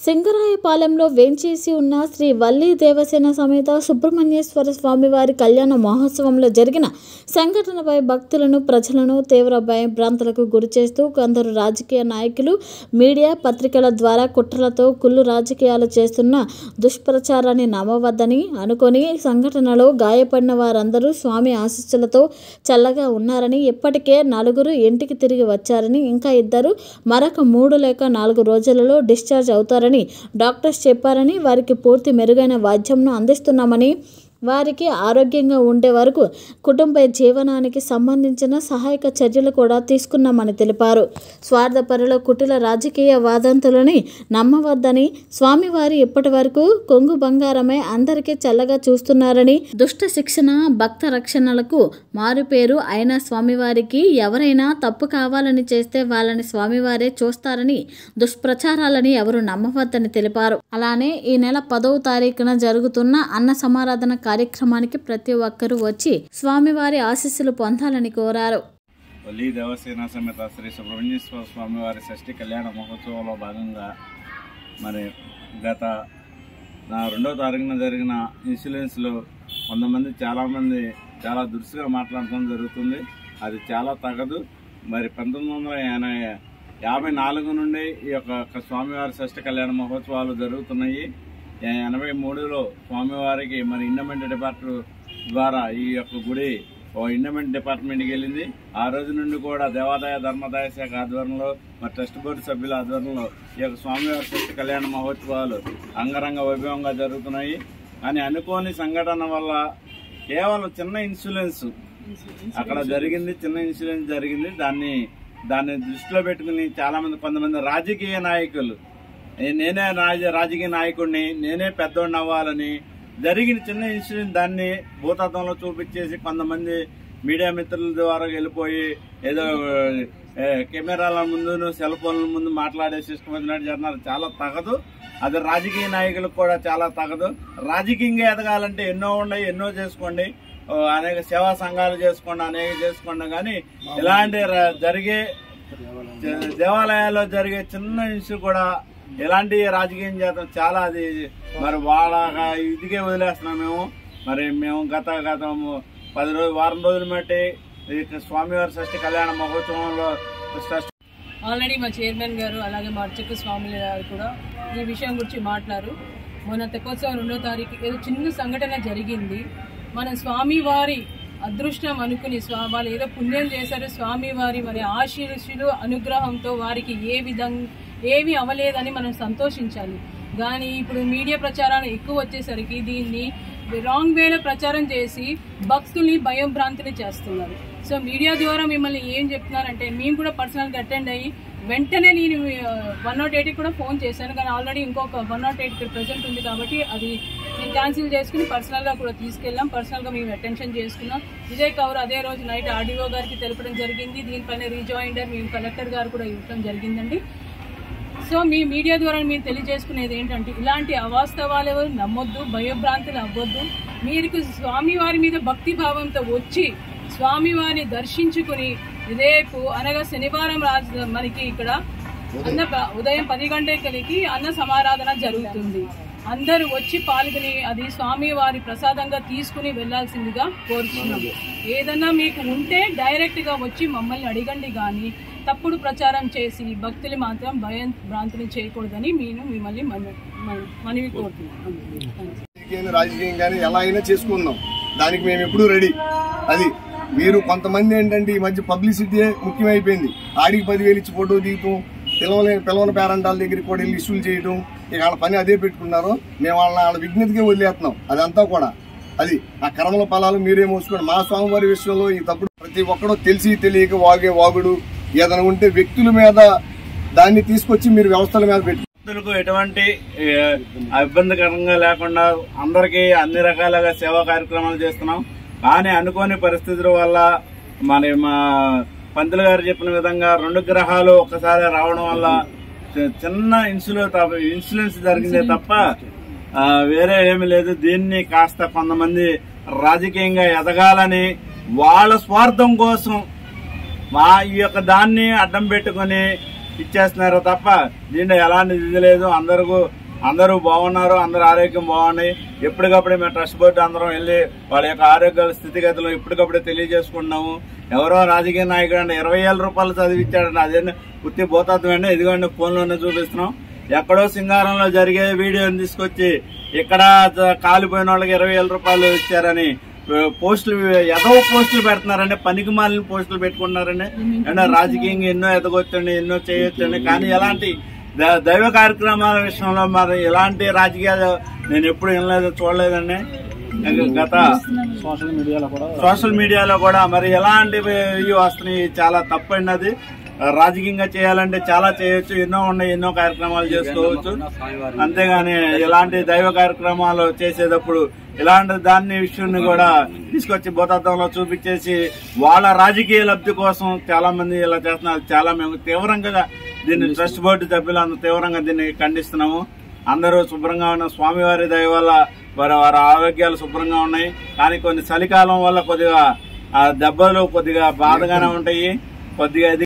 సింగరాయపాలెంలో వేంచేసి ఉన్న శ్రీ వల్లి దేవసేన సమేత సుబ్రహ్మణ్యేశ్వర స్వామివారి కళ్యాణ మహోత్సవంలో జరిగిన సంఘటనపై భక్తులను ప్రజలను తీవ్ర భయభ్రాంతులకు గురిచేస్తూ కొందరు రాజకీయ నాయకులు మీడియా పత్రికల ద్వారా కుట్రలతో కుళ్ళు రాజకీయాలు చేస్తున్న దుష్ప్రచారాన్ని నమ్మవద్దని అనుకొని సంఘటనలో గాయపడిన వారందరూ స్వామి ఆశీస్సులతో చల్లగా ఉన్నారని, ఇప్పటికే 4 ఇంటికి తిరిగి వచ్చారని, ఇంకా 2 మరొక 3 లేక 4 రోజులలో డిశ్చార్జ్ అవుతారని డాక్టర్స్ చెప్పారని, వారికి పూర్తి మెరుగైన వైద్యంను అందిస్తున్నామని, వారికి ఆరోగ్యంగా ఉండే వరకు కుటుంబ జీవనానికి సంబంధించిన సహాయక చర్యలు కూడా తీసుకున్నామని తెలిపారు. స్వార్థపరుల కుటిల రాజకీయ వాదంతులని నమ్మవద్దని, స్వామివారి ఇప్పటి వరకు కొంగు బంగారమై అందరికీ చల్లగా చూస్తున్నారని, దుష్ట శిక్షణ భక్త రక్షణలకు మారుపేరు అయిన స్వామివారికి ఎవరైనా తప్పు కావాలని చేస్తే వాళ్ళని స్వామివారే చూస్తారని, దుష్ప్రచారాలని ఎవరు నమ్మవద్దని తెలిపారు. అలానే ఈ నెల 10వ తారీఖున జరుగుతున్న అన్న సమారాధన కార్యక్రమానికి ప్రతి ఒక్కరూ వచ్చి స్వామివారి ఆశీస్సులు పొందాలని కోరారు. వల్లి దేవసేన సమేత శ్రీ సుబ్రహ్మణ్యేశ్వర స్వామివారి షష్ఠి కళ్యాణ మహోత్సవంలో భాగంగా మరి గత 2వ తారీఖున జరిగిన ఇన్సూరెన్స్లో కొంతమంది చాలామంది చాలా దురుసుగా మాట్లాడటం జరుగుతుంది. అది చాలా తగదు. మరి 1954 నుండి ఈ యొక్క స్వామివారి షష్ఠి కళ్యాణ మహోత్సవాలు జరుగుతున్నాయి. 83లో స్వామివారికి మరి ఇండమెంట్ డిపార్ట్మెంట్ ద్వారా ఈ యొక్క గుడి ఇండమెంట్ డిపార్ట్మెంట్కి వెళ్ళింది. ఆ రోజు నుండి కూడా దేవాదాయ ధర్మాదాయ శాఖ ఆధ్వర్యంలో మరి ట్రస్ట్ బోర్డు సభ్యుల ఆధ్వర్యంలో ఈ యొక్క స్వామివారి షష్ఠి కళ్యాణ మహోత్సవాలు అంగరంగ వైభవంగా జరుగుతున్నాయి. కానీ అనుకోని సంఘటన వల్ల కేవలం చిన్న ఇన్సూరెన్స్ అక్కడ జరిగింది, చిన్న ఇన్సూరెన్స్ జరిగింది. దాన్ని దృష్టిలో పెట్టుకుని కొంతమంది రాజకీయ నాయకులు నేనే రాజకీయ నాయకుడిని, నేనే పెద్దోడిని అవ్వాలని జరిగిన చిన్న ఇన్సిడెంట్ దాన్ని భూతత్వంలో చూపించేసి కొంతమంది మీడియా మిత్రుల ద్వారా వెళ్ళిపోయి ఏదో కెమెరాల ముందు సెల్ ఫోన్ల ముందు మాట్లాడే సిస్టమ్ వచ్చినట్టు చేస్తున్నారు. చాలా తగదు. అది రాజకీయ నాయకులకు కూడా చాలా తగదు. రాజకీయంగా ఎదగాలంటే ఎన్నో ఉన్నాయి, ఎన్నో చేసుకోండి, అనేక సేవా సంఘాలు చేసుకోండి, అనేక చేసుకోండి. కానీ ఇలాంటి జరిగే దేవాలయాల్లో జరిగే చిన్న ఇష్యూ కూడా ఎలాంటి రాజకీయం చేద్దాం చాలా అది మరి వాళ్ళ ఇదికే వదిలేస్తున్నాం మేము గత వారం రోజులు బట్టి స్వామివారి షష్ఠి కళ్యాణ మహోత్సవంలో ఆల్రెడీ మా చైర్మన్ గారు అలాగే మా అర్చక స్వాములు గారు కూడా ఈ విషయం గురించి మాట్లాడారు. మొన్న తెప్పోత్సవం 2వ తారీఖు ఏదో చిన్న సంఘటన జరిగింది. మన స్వామివారి అదృష్టం అనుకుని వాళ్ళు ఏదో పుణ్యం చేశారు. స్వామివారి మరి ఆశీస్సులు అనుగ్రహంతో వారికి ఏమీ అవ్వలేదని మనం సంతోషించాలి. కానీ ఇప్పుడు మీడియా ప్రచారాలు ఎక్కువ వచ్చేసరికి దీన్ని రాంగ్ వేలో ప్రచారం చేసి భక్తుల్ని భయం భ్రాంతులు చేస్తున్నారు. సో మీడియా ద్వారా మిమ్మల్ని ఏం చెప్తున్నారంటే, మేము కూడా పర్సనల్గా అటెండ్ అయ్యి వెంటనే నేను 108కి కూడా ఫోన్ చేశాను. కానీ ఆల్రెడీ ఇంకొక 108 ఇక్కడ ప్రజెంట్ ఉంది కాబట్టి అది నేను క్యాన్సిల్ చేసుకుని పర్సనల్గా కూడా తీసుకెళ్ళాం. పర్సనల్గా మేము అటెన్షన్ చేసుకున్నాం. విజయ్ కౌర్ అదే రోజు నైట్ ఆర్డీఓ గారికి తెలపడం జరిగింది. దీనిపైన రీజాయిండర్ మేము కలెక్టర్ గారు కూడా ఇవ్వడం జరిగిందండి. సో మీ మీడియా ద్వారా మీరు తెలియజేసుకునేది ఏంటంటే, ఇలాంటి అవాస్తవాలు ఎవరు నమ్మొద్దు, భయభ్రాంతులు అవ్వద్దు. మీరు స్వామివారి మీద భక్తి భావంతో వచ్చి స్వామివారిని దర్శించుకుని రేపు అనగా శనివారం మనకి ఇక్కడ ఉదయం 10 గంటలకి అన్న సమారాధన జరుగుతుంది. అందరూ వచ్చి పాల్గొని అది స్వామివారి ప్రసాదంగా తీసుకుని వెళ్లాల్సిందిగా కోరుతున్నాము. ఏదన్నా మీకు ఉంటే డైరెక్ట్గా వచ్చి మమ్మల్ని అడగండి, కానీ తప్పుడు ప్రచారం చేసి భక్తులు మాత్రం భయం భ్రాంతులు చేయకూడదని మిమ్మల్ని మనవి కోరుతున్నాం. రాజకీయం కానీ ఎలా అయినా చేసుకుందాం, దానికి మేము ఎప్పుడూ రెడీ. అది మీరు కొంతమంది ఏంటంటే ఈ మధ్య పబ్లిసిటీ ముఖ్యమైపోయింది. ఆడికి 10,000 ఇచ్చి ఫోటో దిగుతాం, పిలవని పేరెంటాల దగ్గరికి కూడా వెళ్ళి ఇష్యూలు చేయడం, ఇక వాళ్ళ పని అదే పెట్టుకున్నారు. మేము వాళ్ళ విజ్ఞతకే వదిలేస్తున్నాం. అదంతా కూడా అది ఆ కర్మల ఫలాలు మీరే మోసుకోండి. మా స్వామివారి విషయంలో ఈ తప్పుడు ప్రతి ఒక్కడో తెలిసి తెలియక వాగుడు ఏదైనా ఉంటే వ్యక్తుల మీద దాన్ని తీసుకొచ్చి మీరు వ్యవస్థల మీద పెట్టి భక్తులకు ఎటువంటి ఇబ్బందికరంగా లేకుండా అందరికీ అన్ని రకాలుగా సేవా కార్యక్రమాలు చేస్తున్నాం. కానీ అనుకోని పరిస్థితుల వల్ల మా పంతులు గారు చెప్పిన విధంగా 2 గ్రహాలు ఒక్కసారి రావడం వల్ల చిన్న ఇన్సూరెన్స్ జరిగిందే తప్ప వేరే ఏమీ లేదు. దీన్ని కాస్త కొంతమంది రాజకీయంగా ఎదగాలని వాళ్ళ స్వార్థం కోసం ఈ యొక్క దాన్ని అడ్డం పెట్టుకుని ఇచ్చేస్తున్నారు తప్ప దీంట్లో ఎలాంటి ఇది లేదు. అందరూ బాగున్నారు, అందరూ ఆరోగ్యం బాగున్నాయి. ఎప్పటికప్పుడే మేము ట్రస్ట్ బోర్డు అందరం వెళ్ళి వాళ్ళ యొక్క ఆరోగ్యాల స్థితిగతులు ఎప్పటికప్పుడే తెలియజేసుకుంటున్నాము. ఎవరో రాజకీయ నాయకుడు అంటే 20,000 రూపాయలు చదివించాడండి, అదేంటి పూర్తి భూతత్వమే. ఇదిగోండి ఫోన్లోనే చూపిస్తున్నాం. ఎక్కడో సింగారంలో జరిగే వీడియోని తీసుకొచ్చి ఇక్కడ కాలిపోయిన వాళ్ళకి 20,000 రూపాయలు ఇచ్చారని ఏదో పోస్టులు పెడుతున్నారండి, పనికి మాలిన పోస్టులు పెట్టుకుంటున్నారండి. అంటే రాజకీయంగా ఎన్నో ఎదగొచ్చండి, ఎన్నో చేయొచ్చండి. కానీ ఎలాంటి దైవ కార్యక్రమాల విషయంలో మరి ఎలాంటి రాజకీయాలు నేను ఎప్పుడు వినలేదు, చూడలేదండి. గత సోషల్ మీడియాలో కూడా మరి ఎలాంటివి వస్తున్నాయి, చాలా తప్పండి. అది రాజకీయంగా చేయాలంటే చాలా చేయొచ్చు, ఎన్నో ఉన్నాయి, ఎన్నో కార్యక్రమాలు చేసుకోవచ్చు. అంతేగాని ఇలాంటి దైవ కార్యక్రమాలు చేసేటప్పుడు ఇలాంటి దాన్ని విషయాన్ని కూడా తీసుకొచ్చి భూతత్వంలో చూపించేసి వాళ్ళ రాజకీయ లబ్ధి కోసం చాలా మంది ఇలా చేస్తున్నారు. చాలా మేము తీవ్రంగా దీన్ని ట్రస్ట్ బోర్డు సభ్యులు అందరూ తీవ్రంగా దీన్ని ఖండిస్తున్నాము. అందరూ శుభ్రంగా ఉన్న స్వామివారి దయ వల్ల వారి ఆరోగ్యాలు శుభ్రంగా ఉన్నాయి. కానీ కొన్ని చలికాలం వల్ల కొద్దిగా దెబ్బలు కొద్దిగా బాధగానే ఉంటాయి. కొద్దిగా